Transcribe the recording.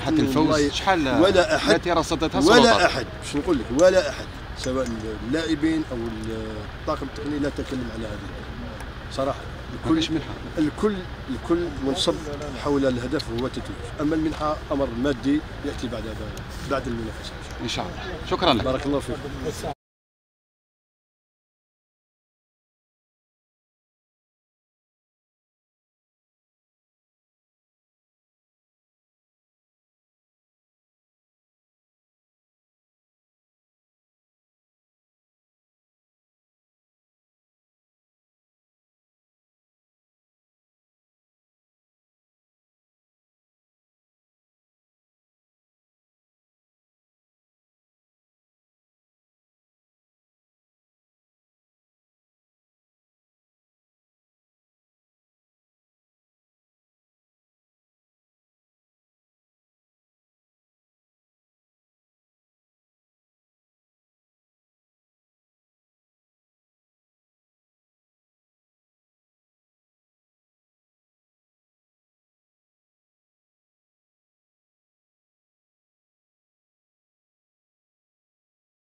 رابحه الفوز شحال ولا احد التي رصدتها السلطات؟ ولا احد، باش نقول لك ولا احد سواء اللاعبين او الطاقم التقني لا تكلم على هذه صراحه. الكل منصب حول الهدف هو التتويج، اما المنحه امر مادي ياتي بعد المنافسه ان شاء الله. شكرا لك. بارك الله فيك.